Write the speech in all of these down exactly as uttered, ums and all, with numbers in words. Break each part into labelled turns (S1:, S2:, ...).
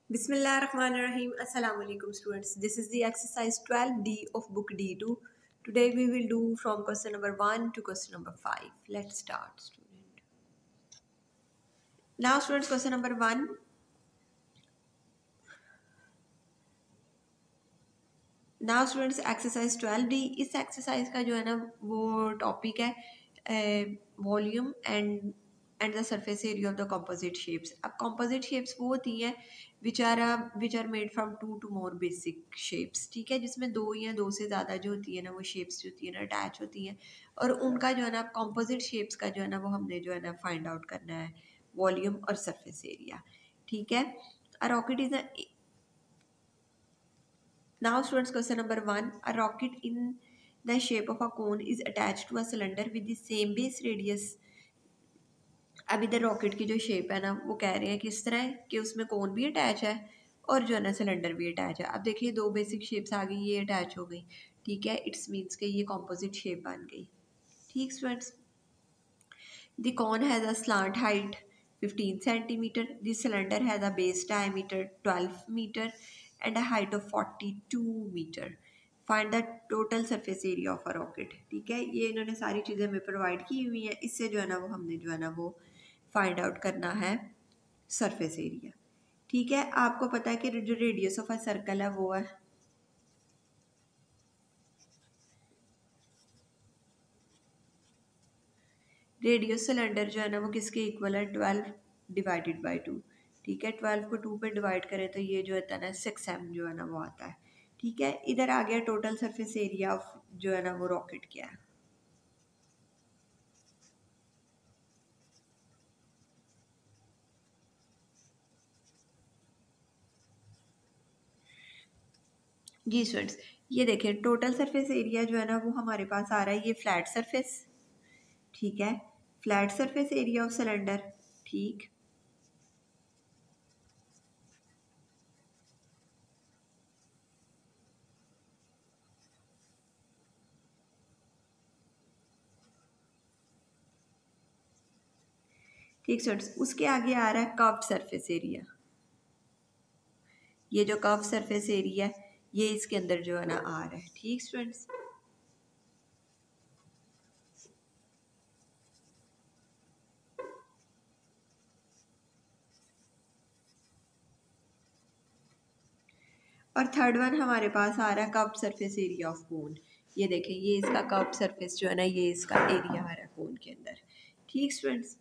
S1: Bismillahirrahmanirrahim. Assalamu alaikum students. This is the exercise twelve D of book D two. Today we will do from question number one to question number five. Let's start student. Now students, question number one. Now students, exercise twelve D. इस exercise का जो है ना वो topic है volume and and the surface area of the composite shapes. अब composite shapes वो होती हैं which are uh, which are made from two to more basic shapes. ठीक है, जिसमें दो या दो से ज़्यादा जो होती है ना वो shapes जो होती है ना अटैच होती हैं और उनका जो है ना composite shapes का जो है ना वो हमने जो है ना find out करना है volume और surface area. ठीक है, a rocket is a Now students, question number one. A rocket in the shape of a cone is attached to a cylinder with the same base radius. अब इधर rocket की जो shape है ना वो कह रहे हैं किस तरह है कि उसमें कोन भी अटैच है और जो है ना सिलेंडर भी अटैच है. अब देखिए दो बेसिक शेप्स आ गई, ये अटैच हो गई. ठीक है, इट्स मीन्स के ये कॉम्पोजिट शेप बन गई. ठीक students, the cone has a slant height fifteen centimeter. The cylinder has a base diameter twelve meter and a height of forty-two meter. Find the total surface area of a rocket. ठीक है, ये इन्होंने सारी चीज़ें हमें provide की हुई हैं. इससे जो है ना वो हमने जो है ना वो फाइंड आउट करना है सरफेस एरिया. ठीक है, आपको पता है कि जो रेडियस ऑफ अ सर्कल है वो है रेडियस सिलेंडर जो है ना वो किसके इक्वल है ट्वेल्व डिवाइडेड बाई टू. ठीक है, ट्वेल्व को टू पे डिवाइड करें तो ये जो होता है ना सिक्स एम जो है ना वो आता है. ठीक है, इधर आ गया टोटल सरफेस एरिया ऑफ जो है ना वो रॉकेट क्या है. जी स्टूडेंट्स, ये देखें टोटल सरफेस एरिया जो है ना वो हमारे पास आ रहा है ये फ्लैट सरफेस. ठीक है, flat surface area of cylinder. ठीक, ठीक स्टूडेंट्स, उसके आगे आ रहा है कर्व्ड सरफेस एरिया. ये जो कर्व सरफेस एरिया है ये इसके अंदर जो है ना आ रहा है. ठीक स्टूडेंट्स, और थर्ड वन हमारे पास आ रहा है curved surface area of cone. ये देखें ये इसका कर्व्ड सरफेस जो है ना ये इसका एरिया आ रहा है कोन के अंदर. ठीक स्टूडेंट्स,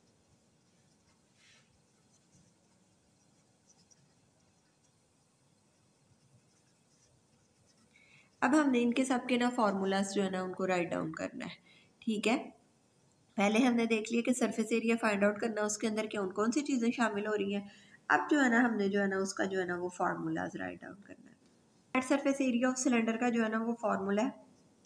S1: अब हमने इनके सबके ना फार्मूलाज जो है ना उनको राइट डाउन करना है. ठीक है, पहले हमने देख लिया कि सरफेस एरिया फाइंड आउट करना है, उसके अंदर कौन कौन सी चीज़ें शामिल हो रही हैं. अब जो है ना हमने जो है ना उसका जो है ना वो फार्मूलाज राइट डाउन करना है. Flat surface area of cylinder का जो है ना वो फार्मूला है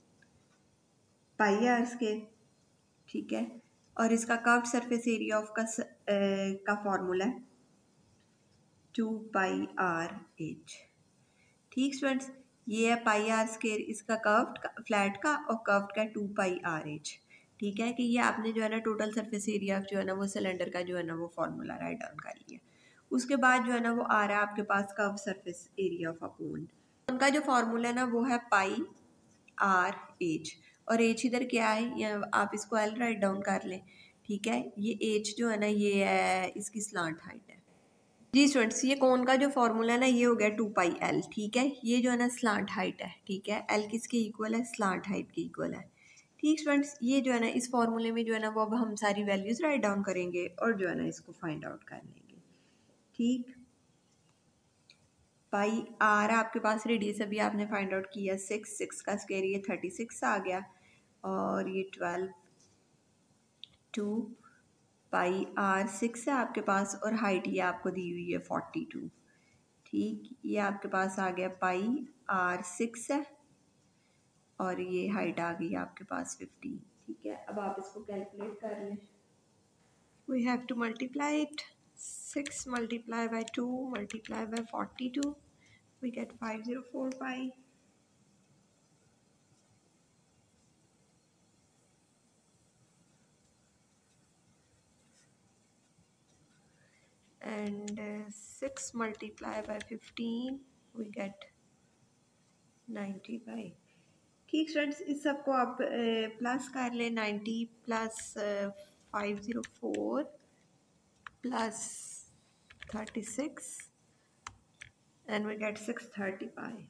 S1: पाई आर स्केयर. ठीक है, और इसका कर्व्ड सरफेस एरिया ऑफ का ए, का फॉर्मूला है टू पाई आर एच. ठीक स्टूडेंट्स, ये है पाई आर स्केयर इसका कर्व्ड फ्लैट का और कर्व्ड का टू पाई आर एच. ठीक है, कि ये आपने जो है ना टोटल सरफेस एरिया जो है ना वो सिलेंडर का जो है ना वो फॉर्मूला राइट डाउन कर लिया. उसके बाद जो है ना वो आ रहा है आपके पास curve surface area of a cone. उनका जो फॉर्मूला है ना वो है पाई आर एच और एच इधर क्या है या आप इसको एल राइट डाउन कर लें. ठीक है, ये एच जो है ना ये है इसकी स्लांट हाइट है. जी स्टूडेंट्स, ये कोन का जो फॉर्मूला है ना ये हो गया टू पाई एल. ठीक है, ये जो है ना स्लांट हाइट है. ठीक है, एल किसके इक्वल है स्लांट हाइट के इक्वल है. ठीक स्टूडेंट्स, ये जो है ना इस फॉर्मूले में जो है ना वो अब हम सारी वैल्यूज राइट डाउन करेंगे और जो है ना इसको फाइंड आउट कर लेंगे. ठीक, पाई आर आपके पास रेडियस अभी आपने फाइंड आउट किया सिक्स. सिक्स का स्क्वायर ये थर्टी सिक्स आ गया और ये twelve two pi r six है आपके पास और हाइट ये आपको दी हुई है फोर्टी टू. ठीक, ये आपके पास आ गया पाई आर सिक्स है और ये हाइट आ गई आपके पास फिफ्टी. ठीक है, अब आप इसको कैलकुलेट कर लें. We have to multiply it. Six multiply by two multiply by forty two we get five zero four pi. and uh, six multiply by fifteen we get ninety-five. ठीक स्टूडेंट्स, इस सबको आप प्लस कर लें. ninety plus five oh four plus thirty-six and we get six thirty-five.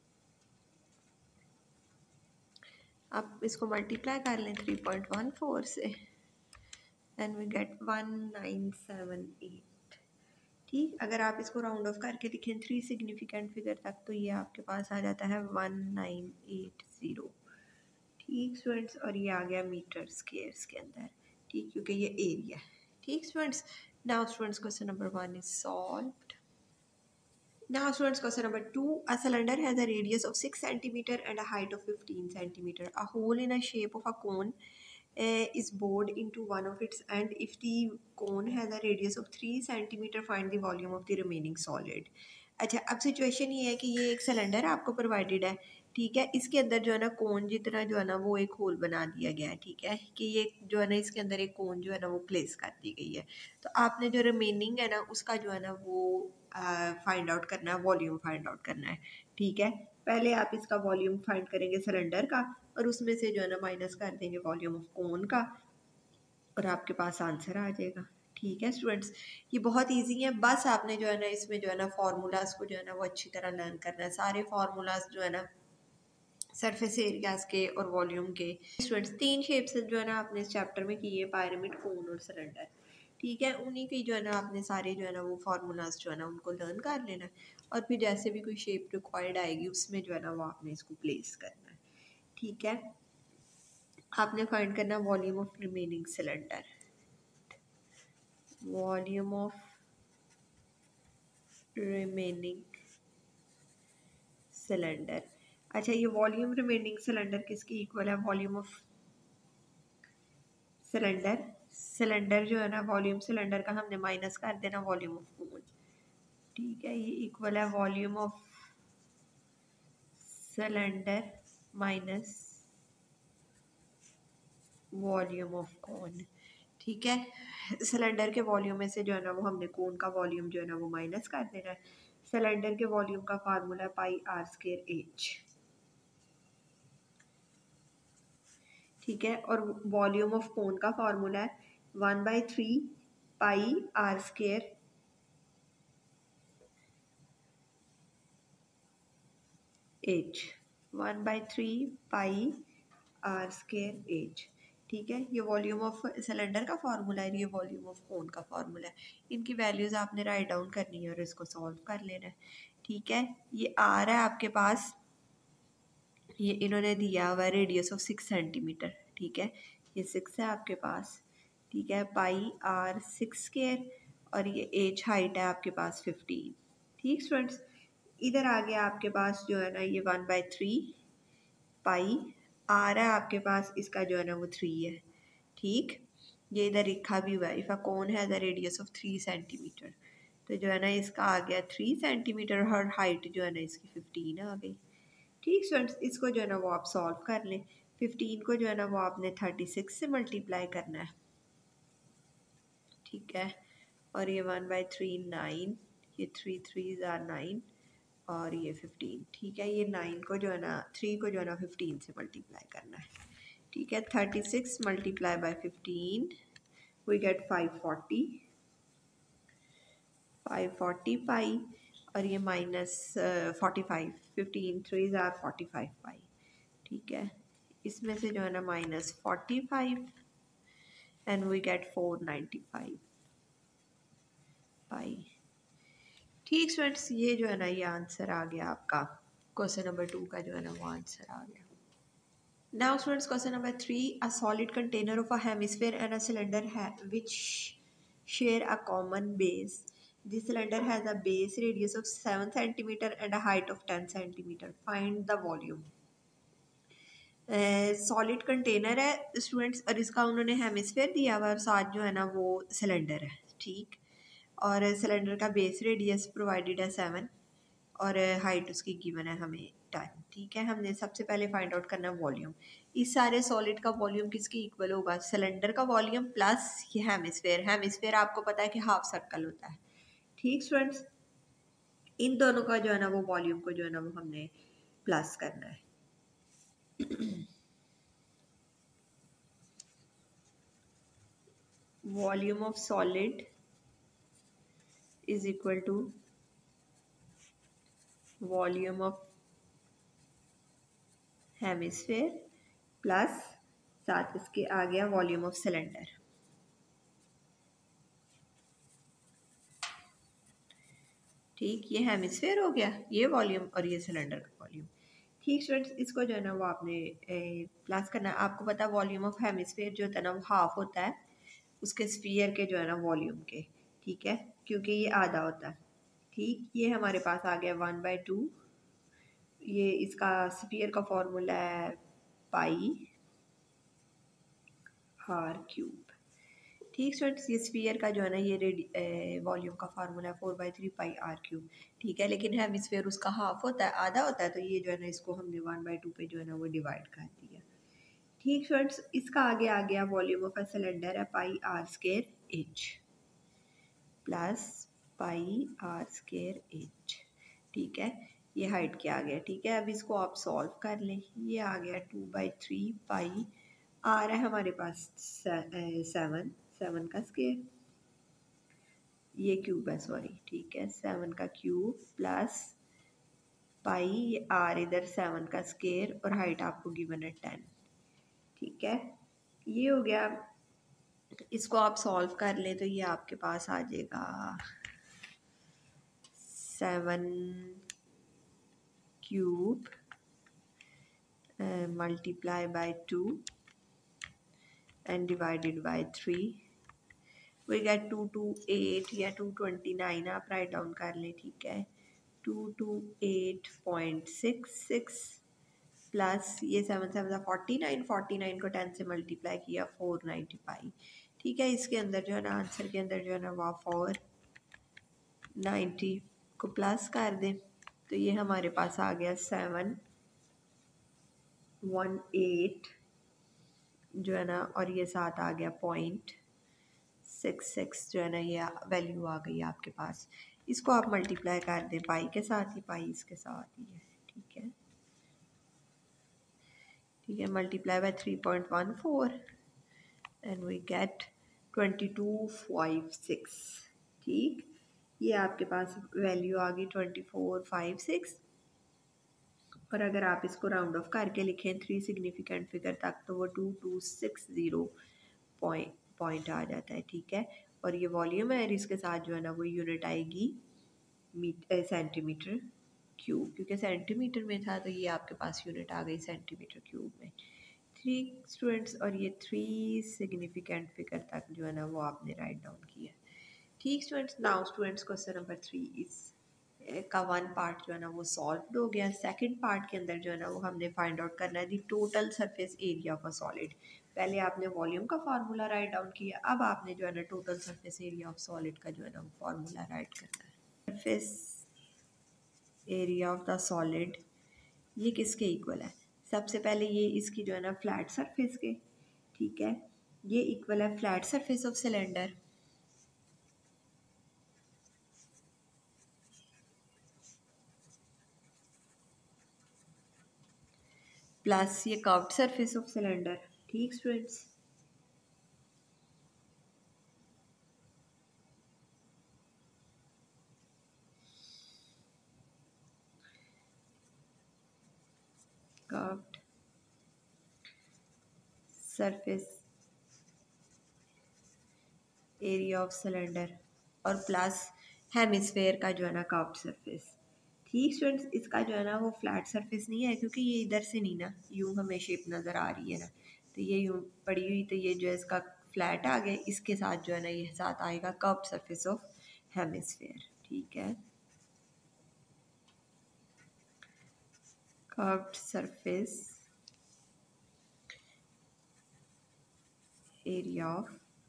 S1: अब इसको multiply कर लें three point one four से and we get one nine seven eight. ठीक, अगर आप इसको राउंड ऑफ करके लिखें थ्री सिग्निफिकेंट फिगर तक तो ये आपके पास आ जाता है one nine eight zero. ठीक स्टूडेंट्स, और ये आ गया मीटर स्क्वायर्स के अंदर. ठीक, क्योंकि ये एरिया है. ठीक students, now students question number one is solved. Now students, question number two. A cylinder has a radius of six centimeter and a height of fifteen centimeter. A hole in a shape of a cone uh, is bored into one of its end. If the cone has a radius of three centimeter, find the volume of the remaining solid. अच्छा, अब situation ये है कि ये एक cylinder आपको provided है. ठीक है, इसके अंदर जो है ना कोन जितना जो है ना वो एक होल बना दिया गया है. ठीक है, कि ये जो है ना इसके अंदर एक कोन जो है ना वो प्लेस कर दी गई है. तो आपने जो रिमेनिंग है ना उसका जो है ना वो फाइंड आउट करना है, वॉल्यूम फाइंड आउट करना है. ठीक है, पहले आप इसका वॉल्यूम फाइंड करेंगे सिलेंडर का और उसमें से जो है ना माइनस कर देंगे वॉल्यूम ऑफ कोन का और आपके पास आंसर आ जाएगा. ठीक है स्टूडेंट्स, ये बहुत इजी है. बस आपने जो है ना इसमें जो है ना फार्मूलाज को जो है ना वो अच्छी तरह लर्न करना है. सारे फार्मूलाज जो है ना सरफेस एरियाज के और वॉल्यूम के. स्टूडेंट्स, तीन शेप्स जो है ना आपने इस चैप्टर में की है, पायरामिड, कोन और सिलेंडर. ठीक है, उन्हीं की जो है ना आपने सारे जो है ना वो फार्मूलाज जो है ना उनको लर्न कर लेना है और फिर जैसे भी कोई शेप रिक्वायर्ड आएगी उसमें जो है ना वो आपने इसको प्लेस करना है. ठीक है, आपने फाइंड करना volume of remaining cylinder. Volume of remaining cylinder. अच्छा, ये वॉल्यूम रिमेनिंग सिलेंडर किसकी इक्वल है? Volume of cylinder. सिलेंडर जो है ना वॉल्यूम सिलेंडर का हमने माइनस कर देना वॉल्यूम ऑफ कोन. ठीक है, ये इक्वल है volume of cylinder minus volume of cone. ठीक है, सिलेंडर के वॉल्यूम में से जो है ना वो हमने कोन का वॉल्यूम जो है ना वो माइनस कर देना है. सिलेंडर के वॉल्यूम का फार्मूला है पाई आर स्क्वायर एच. ठीक है, और वॉल्यूम ऑफ कोन का फार्मूला है one by three pi r square h. One by three pi r square h. ठीक है, ये वॉल्यूम ऑफ सिलेंडर का फार्मूला है, ये वॉल्यूम ऑफ कोन का फार्मूला है. इनकी वैल्यूज आपने राइट डाउन करनी है और इसको सॉल्व कर लेना है. ठीक है, ये आर है आपके पास, ये इन्होंने दिया हुआ है रेडियस ऑफ सिक्स सेंटीमीटर. ठीक है, ये सिक्स है आपके पास. ठीक है, पाई आर सिक्स स्क्वायर और ये एच हाइट है आपके पास फिफ्टीन. ठीक स्टूडेंट्स, इधर आ गया आपके पास जो है ना ये one by three pi r है आपके पास, इसका जो है ना वो थ्री है. ठीक, ये इधर लिखा भी हुआ है if a cone has a radius of three centimeter, तो जो है ना इसका आ गया थ्री सेंटीमीटर और हाइट जो है ना इसकी फिफ्टीन आ गई. ठीक स्टूडेंट्स, इसको जो है ना वो आप सॉल्व कर लें. फिफ्टीन को जो है ना वो आपने थर्टी सिक्स से मल्टीप्लाई करना है. ठीक है, और ये वन बाई थ्री नाइन, ये थ्री थ्री ज़ार नाइन और ये फिफ्टीन. ठीक है, ये नाइन को जो है ना थ्री को जो है ना फिफ्टीन से मल्टीप्लाई करना है. ठीक है, thirty six multiply by fifteen we get five forty. Five forty pi और ये minus forty five, fifteen three ज़ार फोर्टी फाइव पाई. ठीक है, इसमें से जो है ना minus forty five and we get four ninety five pi. ठीक स्टूडेंट्स, ये जो है ना ये आंसर आ गया आपका क्वेश्चन नंबर टू का जो है ना वो आंसर आ गया. Now students, question number three. A solid container of a hemisphere and a cylinder which share a common base. The cylinder has a base radius of seven centimeter and a height of ten centimeter. Find the volume. Solid uh, container है students और इसका उन्होंने hemisphere दिया हुआ और साथ जो है ना वो सिलेंडर है. ठीक, और सिलेंडर का बेस रेडियस प्रोवाइडेड है सेवन और हाइट उसकी गिवन है हमें टेन. ठीक है, हमने सबसे पहले फाइंड आउट करना है वॉल्यूम. इस सारे सॉलिड का वॉल्यूम किसकी इक्वल होगा? सिलेंडर का वॉल्यूम प्लस ये हेमिस्फीयर. हेमिस्फीयर आपको पता है कि हाफ सर्कल होता है. ठीक स्टूडेंट्स, इन दोनों का जो है ना वो वॉल्यूम को जो है ना वो हमने प्लस करना है। Volume of solid is equal to volume of hemisphere plus साथ इसके आ गया वॉल्यूम ऑफ सिलेंडर। ठीक, ये हेमिस्फेयर हो गया, ये वॉल्यूम और ये सिलेंडर का वॉल्यूम। ठीक स्टूडेंट्स, इसको जो है ना वो आपने प्लस करना है। आपको पता है वॉल्यूम ऑफ हेमिस्फेयर जो होता है ना वो हाफ होता है उसके स्फीयर के जो है ना वॉल्यूम के, ठीक है, क्योंकि ये आधा होता है। ठीक, ये हमारे पास आ गया वन बाई टू, ये इसका स्फीयर का फॉर्मूला है पाई आर क्यूब। ठीक स्टूडेंट्स, ये स्फीयर का जो है ना ये वॉल्यूम का फार्मूला है four by three pi r cube. ठीक है, लेकिन हेमिस्फेयर उसका हाफ होता है, आधा होता है, तो ये जो है ना इसको हमने वन बाई टू पे जो है ना वो डिवाइड कर दिया। ठीक स्टूडेंट्स, इसका आगे आ गया वॉल्यूम ऑफ अ सिलेंडर है pi r square h plus pi r square h. ठीक है, ये हाइट क्या आ गया। ठीक है, अब इसको आप सॉल्व कर लें। ये आ गया टू बाई थ्री पाई, आ रहा है हमारे पास सेवन, सेवन का स्केयर, ये क्यूब है सॉरी। ठीक है, सेवन का क्यूब प्लस पाई, ये आर इधर सेवन का स्केयर और हाइट आपको गिवन है टेन। ठीक है, ये हो गया। इसको आप सॉल्व कर ले तो ये आपके पास आ जाएगा seven cube multiply by two and divided by three, we get two two eight या टू ट्वेंटी नाइन, आप राइट डाउन कर लें। ठीक है, two two eight point six six plus ये seven seven forty nine, forty nine को ten से multiply किया फोर नाइन्टी फाइव। ठीक है, इसके अंदर जो है ना आंसर के अंदर जो है ना वह फोर नाइन्टी को प्लस कर दें तो ये हमारे पास आ गया सेवन वन एट जो है ना, और ये साथ आ गया पॉइंट सिक्स सिक्स जो है ना, ये वैल्यू आ गई आपके पास। इसको आप मल्टीप्लाई कर दें पाई के साथ ही, पाई इसके साथ ही है। ठीक है, ठीक है, multiply by three point one four and we get twenty two five six. ठीक, ये आपके पास वैल्यू आ गई ट्वेंटी फोर फाइव सिक्स, और अगर आप इसको राउंड ऑफ करके लिखें थ्री सिग्निफिकेंट फिगर तक तो वो two two six zero point point आ जाता है। ठीक है, और ये वॉल्यूम है, इसके साथ जो है ना वो यूनिट आएगी सेंटीमीटर क्यूब, क्योंकि सेंटीमीटर में था तो ये आपके पास यूनिट आ गई सेंटीमीटर क्यूब में। थ्री स्टूडेंट्स, और ये थ्री सिग्निफिकेंट फिगर तक जो है ना वो आपने राइट डाउन किया। ठीक students, now students question number three is का वन पार्ट जो है ना वो सॉल्व हो गया। सेकंड पार्ट के अंदर जो है ना वो हमने फाइंड आउट करना है the total surface area of a solid. पहले आपने वॉल्यूम का फार्मूला राइट डाउन किया, अब आपने जो है ना total surface area of solid का जो है ना वो फार्मूला राइट करना है। Surface area of the solid ये किसके इक्वल है? सबसे पहले ये इसकी जो है ना फ्लैट सरफेस के, ठीक है, ये इक्वल है flat surface of cylinder plus ये कर्व्ड सरफेस ऑफ सिलेंडर। ठीक students, curved surface area of cylinder और प्लस हेमिस्फेयर का जो है ना कर्व्ड सरफेस। ठीक स्टूडेंट्स, इसका जो है ना वो फ्लैट सरफेस नहीं है क्योंकि ये इधर से नहीं ना, यूं हमें शेप नज़र आ रही है ना, तो ये यूं पड़ी हुई, तो ये जो है इसका फ्लैट आ गया, इसके साथ जो है ना ये साथ आएगा कर्व्ड सरफेस ऑफ हेमिस्फेयर। ठीक है, curved surface area of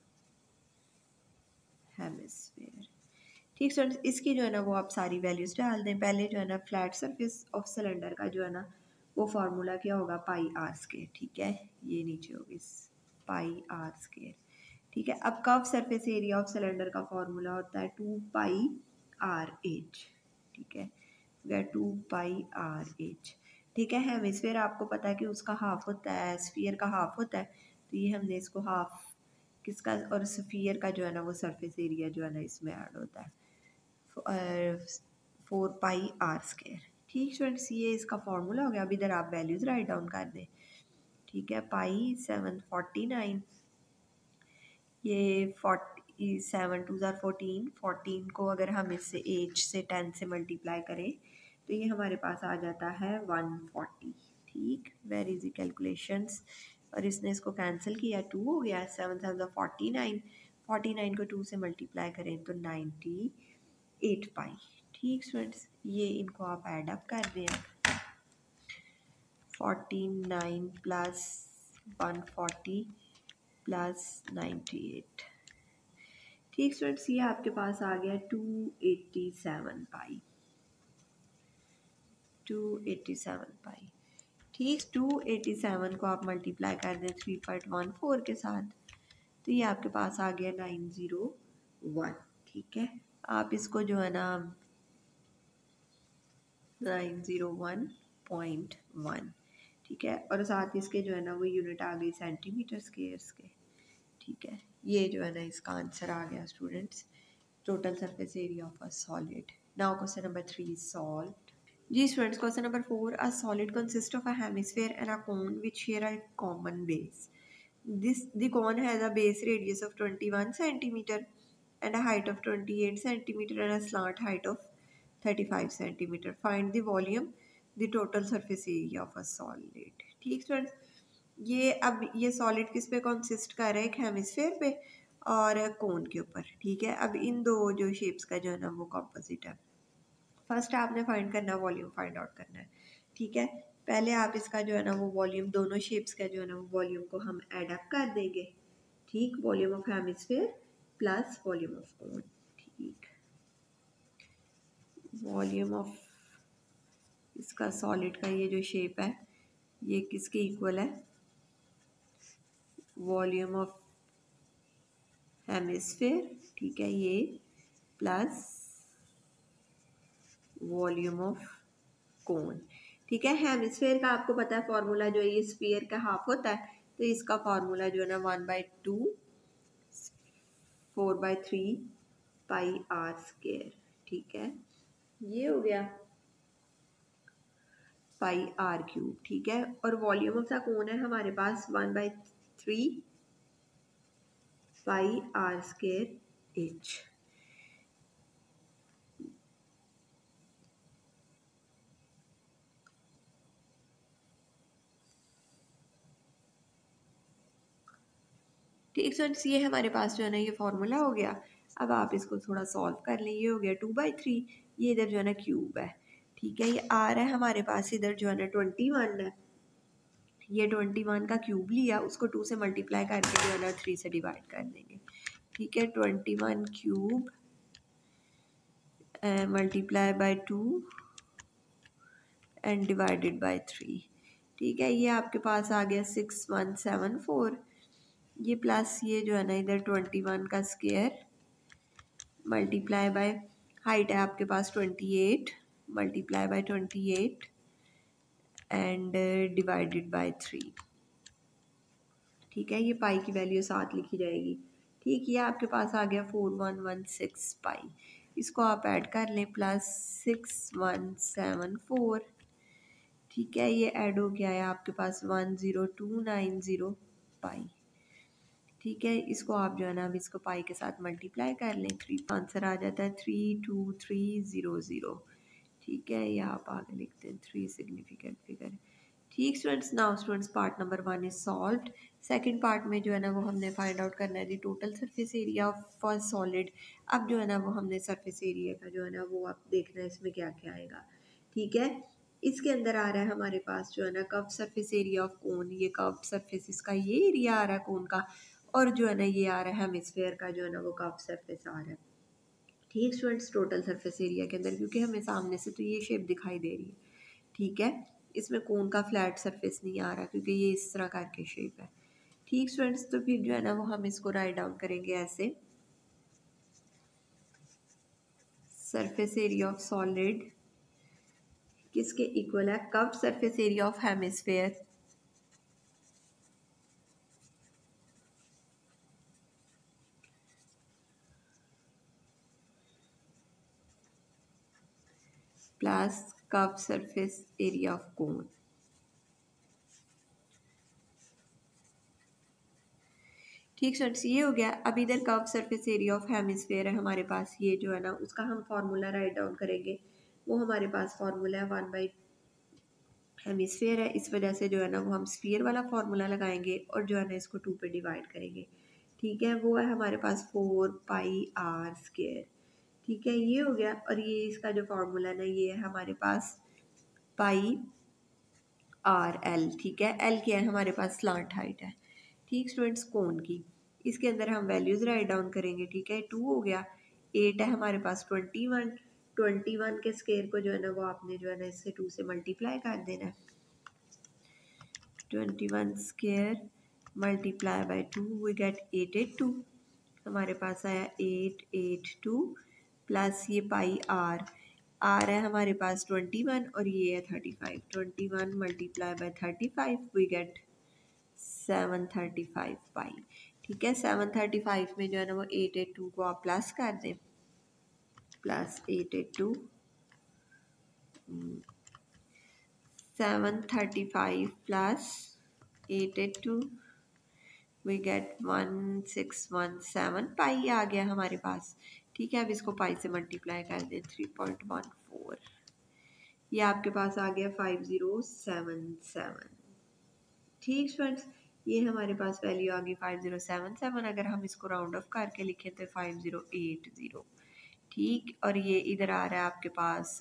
S1: hemisphere. ठीक स्टूडेंट्स, इसकी जो है ना वो आप सारी वैल्यूज डाल दें। पहले जो है ना फ्लैट सरफेस ऑफ सिलेंडर का जो है ना वो फार्मूला क्या होगा, पाई आर स्केयर। ठीक है, ये नीचे होगी पाई आर स्केयर। ठीक है, अब curve surface area of cylinder का फार्मूला होता है टू पाई आर एच, ठीक है, या टू पाई आर एच, ठीक है। हेमिस्फेयर आपको पता है कि उसका हाफ होता है, स्फीयर का हाफ होता है, तो ये हमने इसको हाफ किसका, और स्फीयर का जो है ना वो सरफेस एरिया जो है ना इसमें ऐड होता है फोर पाई आर स्क्वायर, ठीक स्टूडेंट्स। ये इसका फॉर्मूला हो गया। अब इधर आप वैल्यूज राइट डाउन कर दें, ठीक है। पाई सेवन फोर्टी नाइन, ये फोर्टी सेवन टू ज़ार फोर्टीन, फोर्टीन को अगर हम इससे एच से टेन से मल्टीप्लाई करें तो ये हमारे पास आ जाता है वन फोर्टी, ठीक। वेर इजी कैलकुलेशंस, और इसने इसको कैंसिल किया, टू हो गया, seven seven forty nine, forty nine को टू से मल्टीप्लाई करें तो नाइन्टी एट पाई, ठीक स्टूडेंट्स। ये इनको आप ऐड अप कर दें, forty nine plus one forty plus ninety eight, ठीक स्टूडेंट्स। ये आपके पास आ गया two eighty seven pi, two eighty seven pi, ठीक। टू एटी सेवन को आप मल्टीप्लाई कर दें थ्री पॉइंट वन फोर के साथ, तो ये आपके पास आ गया नाइन ज़ीरो वन, ठीक है। आप इसको जो है ना nine zero one point one, ठीक है, और साथ इसके जो है ना वो यूनिट आ गई सेंटीमीटर स्क्वायर्स के, ठीक है। ये जो है ना इसका आंसर आ गया students, total surface area of a solid. Now question number three solve. जी students, question number four, a solid consist of a hemisphere and a cone which share a common base. This the cone has a base radius of twenty-one centimeter and a height of twenty-eight centimeter and a slant height of thirty-five centimeter. Find the volume, the total surface area of a solid. ठीक students, ये अब ये solid किस पे consist कर रहा है, एक हेमिस्फेयर पे और कोन के ऊपर, ठीक है। अब इन दो जो शेप्स का जो है ना वो कॉम्पोजिट है। फर्स्ट आपने फाइंड करना, वॉल्यूम फाइंड आउट करना है, ठीक है। पहले आप इसका जो है ना वो वॉल्यूम, दोनों शेप्स का जो है ना वो वॉल्यूम को हम ऐड अप कर देंगे, ठीक। Volume of hemisphere plus volume of cone, ठीक। वॉल्यूम ऑफ इसका सॉलिड का ये जो शेप है ये किसके इक्वल है, वॉल्यूम ऑफ हेमिस्फेयर, ठीक है, ये प्लस वॉल्यूम ऑफ कोन, ठीक है। हेमिस्फेयर का आपको पता है फॉर्मूला जो है ये स्फीयर का हाफ होता है, तो इसका फॉर्मूला जो है ना one by two four by three pi r square, ठीक है। ये हो गया पाई आर क्यूब, ठीक है। और वॉल्यूम ऑफ द कोन है हमारे पास one by three pi r square h, ठीक स्टूडेंट्स। ये हमारे पास जो है ना ये फॉर्मूला हो गया। अब आप इसको थोड़ा सॉल्व कर लें, ये हो गया टू बाई थ्री, ये इधर जो है ना क्यूब है, ठीक है। ये आ रहा है हमारे पास इधर जो है ना ट्वेंटी वन है, ये ट्वेंटी वन का क्यूब लिया, उसको टू से मल्टीप्लाई करके जो है ना थ्री से डिवाइड कर देंगे, ठीक है। Twenty one cube multiply by two and divided by three, ठीक है। ये आपके पास आ गया सिक्स वन सेवन फोर, ये प्लस ये जो है ना इधर ट्वेंटी वन का स्क्वायर मल्टीप्लाई बाय हाइट है आपके पास twenty eight, multiply by twenty eight and divided by three, ठीक है। ये पाई की वैल्यू साथ लिखी जाएगी, ठीक। ये आपके पास आ गया four one one six pi, इसको आप ऐड कर लें, plus six one seven four, ठीक है। ये ऐड हो गया है आपके पास one zero two nine zero pi, ठीक है। इसको आप जो है ना अब इसको पाई के साथ मल्टीप्लाई कर लें, थ्री आंसर आ जाता है three two three zero zero, ठीक है। ये आप आगे लिखते हैं थ्री सिग्निफिकेंट फिगर, ठीक students. Now students part number one is solved. Second part में जो है ना वो हमने फाइंड आउट करना है the total surface area of a solid. अब जो है ना वो हमने सरफेस एरिया का जो है ना वो आप देखना है इसमें क्या क्या आएगा, ठीक है। इसके अंदर आ रहा है हमारे पास जो है ना curve surface area of cone, ये कर्व सरफेस इसका ये एरिया आ रहा है कोन का, और जो है ना ये आ रहा है हेमिस्फेयर का जो है ना वो कर्व सरफेस आ रहा है, ठीक स्टूडेंट्स। टोटल सरफेस एरिया के अंदर क्योंकि हमें सामने से तो ये शेप दिखाई दे रही है, ठीक है। इसमें कोन का फ्लैट सरफेस नहीं आ रहा क्योंकि ये इस तरह करके शेप है, ठीक स्टूडेंट्स। तो फिर जो है ना वो हम इसको राइट डाउन करेंगे ऐसे, सरफेस एरिया ऑफ सॉलिड किसके इक्वल है? Curved surface area of hemisphere plus curved surface area of cone. ठीक स्टूडेंट्स, ये हो गया। अब इधर curve surface area of hemisphere है हमारे पास, ये जो है ना उसका हम फार्मूला राइट डाउन करेंगे। वो हमारे पास फार्मूला है वन बाई हेमिस्फेयर है, इस वजह से जो है ना वो हम स्फीयर वाला फार्मूला लगाएंगे और जो है ना इसको टू पे डिवाइड करेंगे। ठीक है, वो है हमारे पास फोर पाई आर स्क्वेयर। ठीक है, ये हो गया। और ये इसका जो फार्मूला है ना ये है हमारे पास पाई आर एल। ठीक है, एल क्या है? हमारे पास स्लांट हाइट है। ठीक स्टूडेंट्स, कोन की इसके अंदर हम वैल्यूज राइट डाउन करेंगे। ठीक है, टू हो गया, एट है हमारे पास, ट्वेंटी वन। ट्वेंटी वन के स्केयर को जो है ना वो आपने जो है ना इससे टू से मल्टीप्लाई कर देना है। Twenty one square multiply by two we get eight eight two. हमारे पास आया एट एट टू प्लस ये पाई आर। आर है हमारे पास ट्वेंटी वन और ये है thirty five. Twenty one multiply by thirty five we get seven thirty five pi. ठीक है, सेवन थर्टी फाइव में जो है ना वो एट एट टू को आप प्लस कर दें, plus eight eight two seven thirty five plus eight eight two we get one six one seven pi आ गया हमारे पास। ठीक है, अब इसको पाई से मल्टीप्लाई कर दें, थ्री पॉइंट वन फोर, ये आपके पास आ गया फाइव ज़ीरो सेवन सेवन। ठीक स्टूडेंट्स, ये हमारे पास वैल्यू आ गई फाइव ज़ीरो सेवन सेवन। अगर हम इसको राउंड ऑफ करके लिखें तो फाइव ज़ीरो एट ज़ीरो। ठीक, और ये इधर आ रहा है आपके पास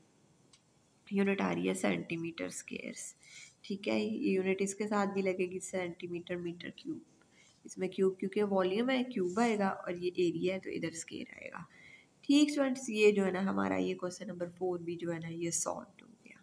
S1: यूनिट आ रही है सेंटीमीटर स्क्वेयर्स। ठीक है, ये यूनिट इसके साथ भी लगेगी, सेंटीमीटर मीटर क्यूब। इसमें क्यूब क्योंकि वॉल्यूम है, क्यूब आएगा, और ये एरिया है तो इधर स्क्वेयर आएगा। ठीक स्टूडेंट्स, ये जो है ना हमारा ये क्वेश्चन नंबर फोर भी जो है ना ये सॉल्व हो गया।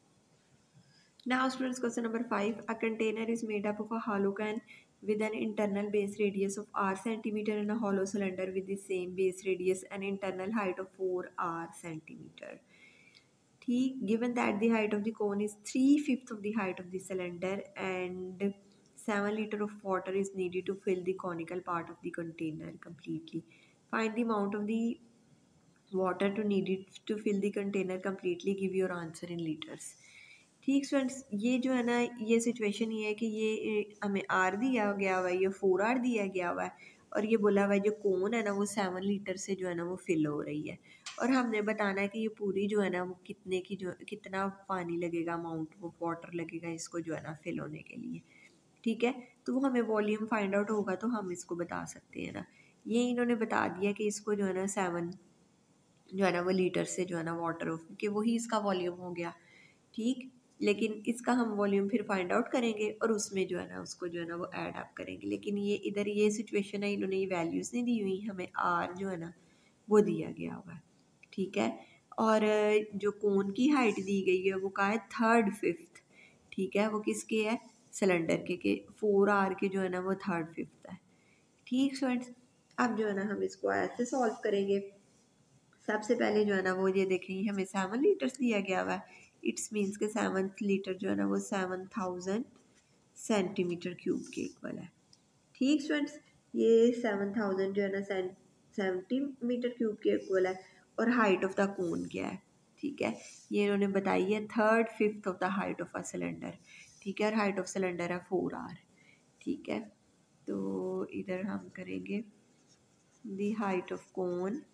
S1: Now students, question number five, a container is made up of a hollow can with an internal base radius of r centimeter and a hollow cylinder with the same base radius and internal height of four r centimeter. ठीक, given that the height of the cone is three fifths of the height of the cylinder and seven liter of water is needed to fill the conical part of the container completely. Find the amount of the water to needed to fill the container completely. Give your answer in liters. ठीक students, ये जो है ना ये situation ये है कि ये हमें आर दिया गया हुआ है, ये फोर आर दिया गया हुआ है, और ये बोला हुआ है जो कोन है ना वो सेवन लीटर से जो है ना वो फिल हो रही है, और हमने बताना है कि ये पूरी जो है ना वो कितने की जो कितना पानी लगेगा, अमाउंट वो वाटर लगेगा इसको जो है ना फिल होने के लिए। ठीक है, तो वो हमें वॉल्यूम फाइंड आउट होगा तो हम इसको बता सकते हैं ना। ये इन्होंने बता दिया कि इसको जो है ना सेवन जो है ना वो लीटर से जो है ना वाटर हो, कि वही इसका वॉल्यूम हो गया। ठीक, लेकिन इसका हम वॉल्यूम फिर फाइंड आउट करेंगे और उसमें जो है ना उसको जो है ना वो ऐड अप करेंगे। लेकिन ये इधर ये सिचुएशन है, इन्होंने ये वैल्यूज़ नहीं दी हुई, हमें आर जो है ना वो दिया गया हुआ है। ठीक है, और जो कोन की हाइट दी गई है वो का है थर्ड फिफ्थ। ठीक है, वो किसके है? सिलेंडर के के फोर आर के जो है ना वो थर्ड फिफ्थ है। ठीक स्टूडेंट्स, अब जो है ना हम इसको ऐसे सॉल्व करेंगे। सबसे पहले जो है ना वो ये देखेंगे हमें सेवन लीटर्स दिया गया हुआ है, इट्स मीन्स के सेवन लीटर जो है ना वो सेवन थाउजेंड सेंटीमीटर क्यूब के इक्वल है। ठीक स्टूडेंट्स, ये सेवन थाउजेंड जो है ना सेंटीमीटर क्यूब के इक्वल है, और हाइट ऑफ द कोन क्या है? ठीक है, ये इन्होंने बताई है third fifth of the height of a cylinder. ठीक है, और हाइट ऑफ सिलेंडर है फोर आर। ठीक है, तो इधर हम करेंगे the height of cone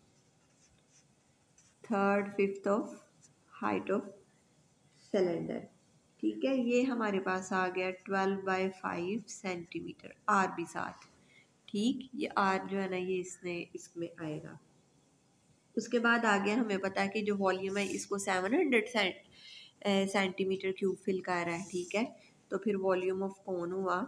S1: third fifth of height of cylinder. ठीक है, ये हमारे पास आ गया twelve by five centimeter, r भी साथ। ठीक, ये आर जो है ना ये इसने इसमें आएगा। उसके बाद आ गया हमें पता है कि जो वॉल्यूम है इसको seven hundred centimeter cube fill कर रहा है। ठीक है, तो फिर वॉल्यूम ऑफ कोन हुआ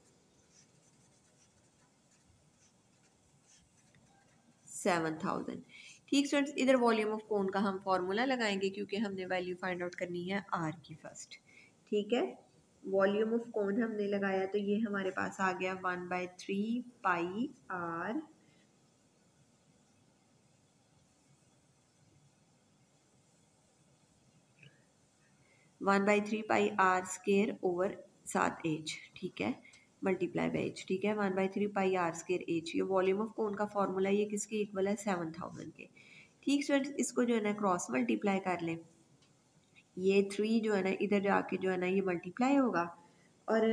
S1: सेवन थाउजेंड। ठीक स्टूडेंट्स, इधर वॉल्यूम ऑफ कोन का हम फॉर्मूला लगाएंगे क्योंकि हमने वैल्यू फाइंड आउट करनी है आर की फर्स्ट। ठीक है, वॉल्यूम ऑफ कोन हमने लगाया तो ये हमारे पास आ गया one by three pi r one by three pi r square over सात एच, ठीक है, मल्टीप्लाई बाई एच, ठीक है, one by three pi r square h. ये वॉल्यूम ऑफ कोन का फॉर्मूला है, ये किसके इक्वल है, सेवन थाउजेंड के। ठीक स्टूडेंट्स, इसको जो है ना क्रॉस मल्टीप्लाई कर लें, ये थ्री जो है ना इधर जाके जो है ना ये मल्टीप्लाई होगा, और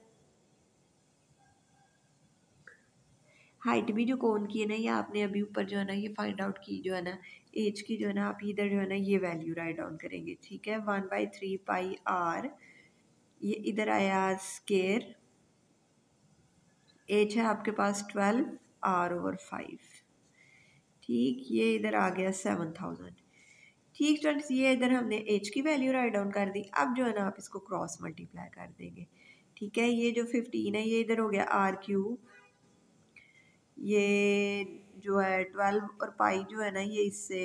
S1: हाइट भी जो कोन की है ना ये आपने अभी ऊपर जो है ना ये फाइंड आउट की जो है ना एज की जो है ना आप इधर जो है ना ये वैल्यू राइट डाउन करेंगे, ठीक है, one by three pi r, ये इधर आया स्केयर, एज है आपके पास ट्वेल्व, आर ओवर फाइव, ठीक, ये इधर आ गया सेवन थाउजेंड। ठीक स्टूडेंट्स, ये इधर हमने एच की वैल्यू राइट डाउन कर दी। अब जो है ना आप इसको क्रॉस मल्टीप्लाई कर देंगे, ठीक है, ये जो फिफ्टीन है ये इधर हो गया आर क्यूब, ये जो है ट्वेल्व और पाई जो है ना ये इससे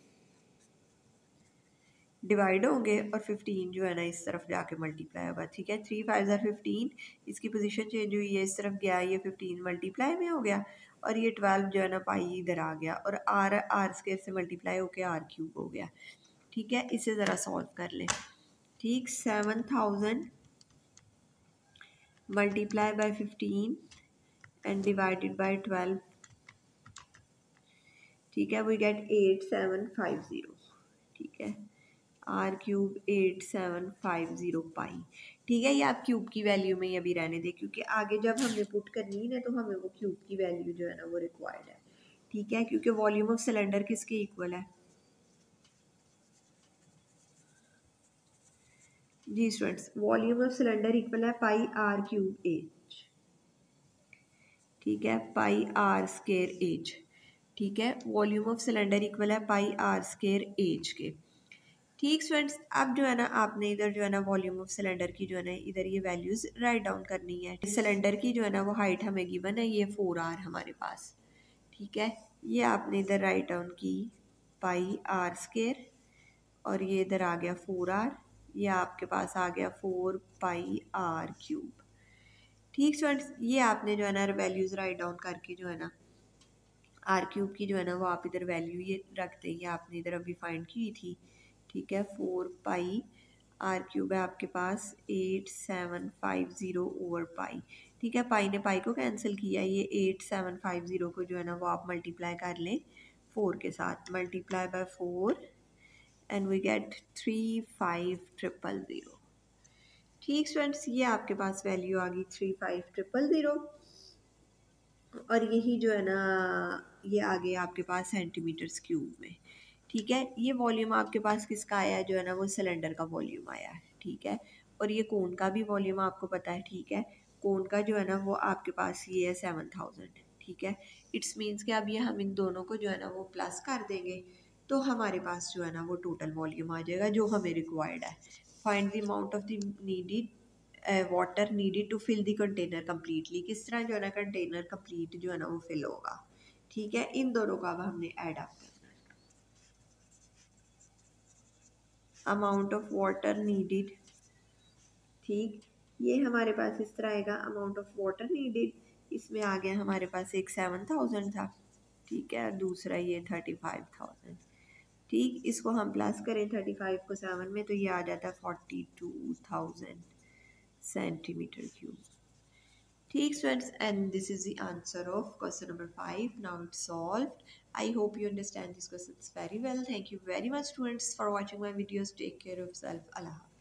S1: डिवाइड होंगे, और फिफ्टीन जो है ना इस तरफ जाके मल्टीप्लाई होगा, ठीक है, थ्री फाइव ज़ार फिफ्टीन, इसकी पोजीशन चेंज हुई है, इस तरफ गया, ये फिफ्टीन मल्टीप्लाई में हो गया, और ये ट्वेल्व जो है ना पाई इधर आ गया, और आर आर स्केयर से मल्टीप्लाई होके आर क्यूब हो गया, ठीक है। इसे ज़रा सॉल्व कर लें, ठीक, seven thousand multiply by fifteen and divided by twelve, ठीक है, we get eight seven five zero, ठीक है, r cube eight seven five zero pi, ठीक है, ये आप क्यूब की वैल्यू में ही अभी रहने दें, क्योंकि आगे जब हमने पुट करनी है तो हमें वो क्यूब की वैल्यू जो है ना वो रिक्वायर्ड है, ठीक है, क्योंकि वॉल्यूम ऑफ सिलेंडर किसके इक्वल है, जी students, volume of cylinder equal है पाई आर क्यूब एच, ठीक है, पाई आर स्केयर एच, ठीक है, वॉल्यूम ऑफ सिलेंडर इक्वल है पाई आर स्केयर एच के। ठीक स्टूडेंट्स, अब जो है ना आपने इधर जो है ना वॉल्यूम ऑफ सिलेंडर की जो है ना इधर ये वैल्यूज राइट डाउन करनी है। सिलेंडर की जो है ना वो हाइट हमें गिवन है, ये फोर आर हमारे पास, ठीक है, ये आपने इधर राइट डाउन की पाई आर स्केयर, और ये इधर आ गया फोर आर, ये आपके पास आ गया फोर पाई आर क्यूब। ठीक स्टूडेंट्स, ये आपने जो है ना वैल्यूज राइट डाउन करके जो है ना आर क्यूब की जो है ना वो आप इधर वैल्यू ये रख देंगे, आपने इधर अभी फाइंड की थी, ठीक है, फोर पाई आर क्यूब है आपके पास eight seven five zero over pi, ठीक है, पाई ने पाई को कैंसिल किया, ये एट सेवन फाइव ज़ीरो को जो है ना वो आप मल्टीप्लाई कर लें फोर के साथ, multiply by four and we get three five triple zero. ठीक स्टूडेंट्स, ये आपके पास वैल्यू आ गई थ्री फाइव ट्रिपल ज़ीरो, और यही जो है ना ये आ गया आपके पास सेंटीमीटर्स क्यूब में, ठीक है, ये वॉल्यूम आपके पास किसका आया है, जो है ना वो सिलेंडर का वॉल्यूम आया है, ठीक है, और ये कोन का भी वॉल्यूम आपको पता है, ठीक है, कोन का जो है ना वो आपके पास ये है सेवन थाउजेंड, ठीक है, इट्स मीन्स कि अब ये हम इन दोनों को जो है ना वो प्लस कर देंगे, तो हमारे पास जो है ना वो टोटल वॉल्यूम आ जाएगा जो हमें रिक्वायर्ड है। Find the amount of the needed water needed to fill the container completely, किस तरह जो है ना कंटेनर कम्प्लीट जो है ना वो फिल होगा, ठीक है, इन दोनों का अब हमने ऐड अप करना है, अमाउंट ऑफ वाटर नीडेड, ठीक, ये हमारे पास इस तरह आएगा अमाउंट ऑफ वाटर नीडेड, इसमें आ गया हमारे पास एक सेवन थाउजेंड था, ठीक है, और दूसरा ये थर्टी फाइव थाउजेंड, ठीक, इसको हम प्लस करें थर्टी फाइव को सेवन में तो ये आ जाता है forty two thousand centimetre cube. ठीक students, and this is the answer of question number five. Now it's solved. I hope you understand these questions very well. Thank you very much students for watching my videos. Take care of yourself. Allah.